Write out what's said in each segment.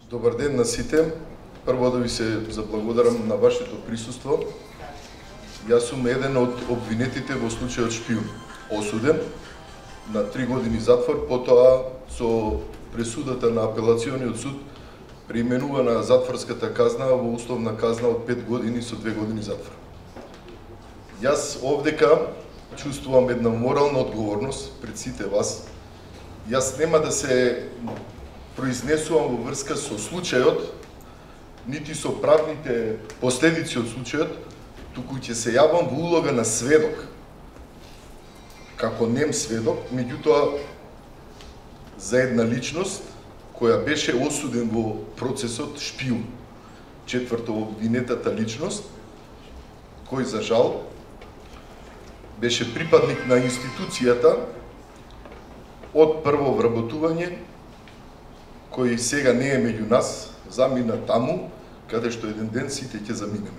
Добар ден на сите. Прво да ви се заблагодарам на вашето присуство. Јас сум еден од обвинетите во случајот Шпиун. Осуден на 3 години затвор, потоа со пресудата на апелациониот суд преименувана затворската казна во условна казна од 5 години со 2 години затвор. Јас овдека чувствувам една морална одговорност пред сите вас. Јас нема да се произнесувам во врска со случајот, нити со правните последици од случајот, туку ќе се јавам во улога на сведок, како нем сведок, меѓутоа за една личност која беше осуден во процесот Шпиун, четврто обвинетата личност, кој за жал беше припадник на институцијата од прво вработување, кој сега не е меѓу нас, замина таму, каде што еден ден сите ќе заминеме.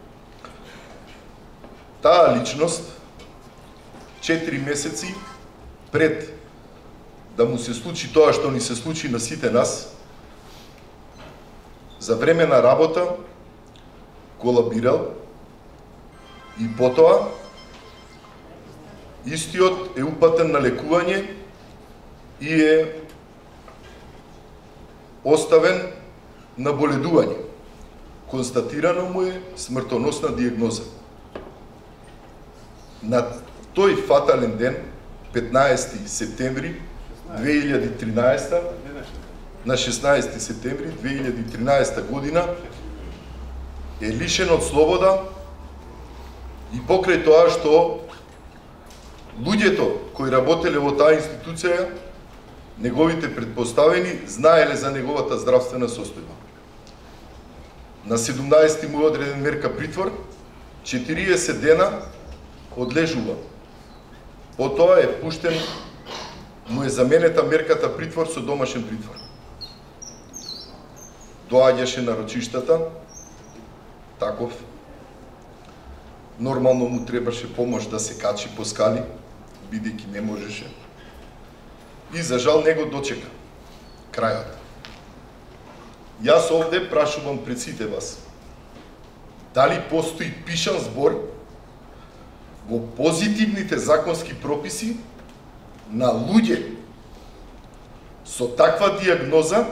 Таа личност, 4 месеци пред да му се случи тоа што ни се случи на сите нас, за време на работа колабирал и потоа истиот е упатен на лекување и е оставен на боледување. Констатирано му е смртоносна диагноза. На тој фатален ден, 15 септември 2013, на 16 септември 2013 година, е лишен од слобода и покрај тоа што луѓето кои работеле во таа институција, неговите предпоставени, знаеле за неговата здравствена состојба. На 17 му е одреден мерка притвор, 40 дена одлежува. Потоа е пуштен, му е заменета мерката притвор со домашен притвор. Доаѓаше на рочиштата, таков. Нормално му требаше помош да се качи по скали, бидејќи не можеше. И за жал не го дочека крајот. Јас овде прашувам пред сите вас, дали постои пишан збор во позитивните законски прописи на луѓе со таква диагноза,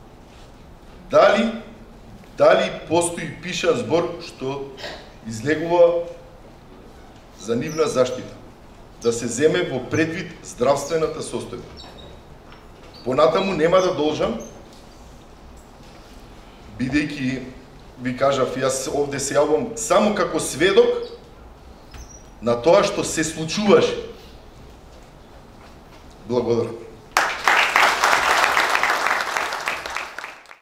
дали постои пишан збор што излегува за нивна заштита, да се земе во предвид здравствената состојба. Понатаму нема да должам, бидејќи ви кажав, јас овде се јавам само како сведок на тоа што се случуваше. Благодарам.